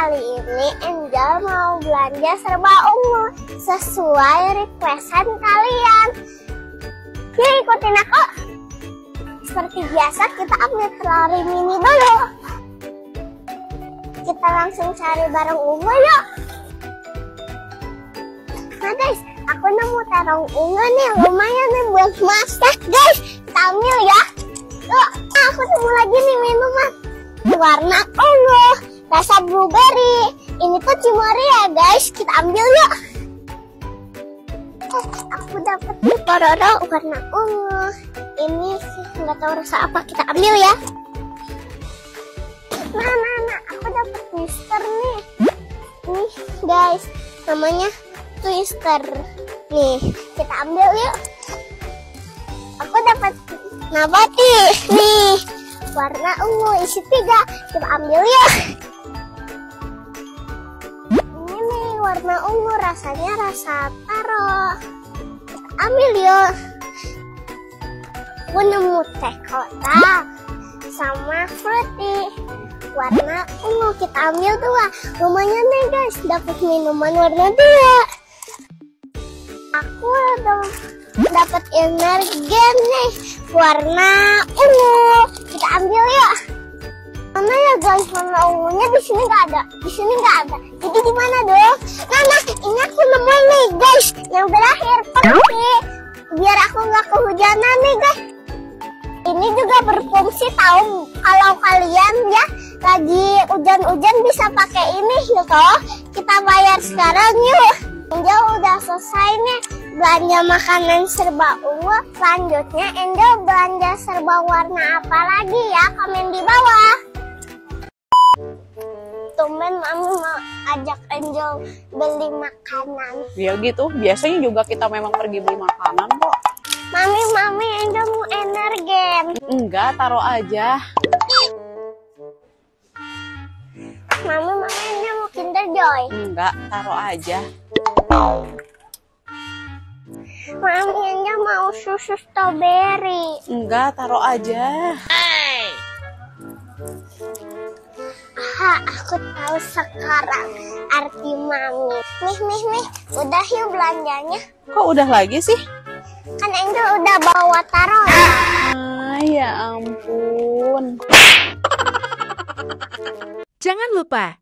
kali ini Angel mau belanja serba ungu sesuai requestan kalian. Yuk ikutin aku. Seperti biasa kita ambil telur mini dulu. Kita langsung cari barang ungu yuk. Nah guys, aku nemu terong ungu nih, lumayan nih buat masak guys. Kita ambil ya. Tuh, aku nemu lagi nih minuman warna ungu, rasa blueberry. Ini tuh cimori ya guys, kita ambil yuk. Aku dapet nih Pororo warna ungu. Ini sih nggak tahu rasa apa, kita ambil ya. Nah, aku dapet Twister nih. Nih guys, namanya Twister. Nih, kita ambil yuk. Aku dapat Nabati nih, warna ungu isi 3. Kita ambil yuk. Ini nih warna ungu, rasanya rasa taro. Kita ambil yuk. Aku nemu teh kotak sama fruity warna ungu, kita ambil 2. Lumayan nih guys, dapat minuman warna 2. Aku dapat energen nih warna ungu, kita ambil yuk. Mana ya guys warna ungunya? Di sini nggak ada, di sini nggak ada. Jadi di mana dong? Nah, ini aku nemu nih guys, yang berakhir pasti biar aku nggak kehujanan nih guys. Ini juga berfungsi tahu, kalau kalian ya lagi hujan-hujan bisa pakai ini yuk toh. Kita bayar sekarang yuk. Angel udah selesai nih belanja makanan serba ungu. Selanjutnya Angel belanja serba warna apa lagi ya? Komen di bawah. Tumben Mami mau ajak Angel beli makanan. Ya gitu, biasanya juga kita memang pergi beli makanan kok. Mami Angel mau energen. Enggak, taruh aja. Mami Angel mau Kinder Joy. Enggak, taruh aja. Mami Angel mau susu strawberry. Enggak, taruh aja. Aku tahu sekarang arti Mami. Nih, udah yuk belanjanya. Kok udah lagi sih? Kan Angel udah bawa taruh. Ya ampun. Jangan lupa